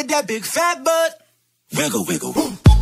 with that big fat butt. Wiggle, wiggle, woo.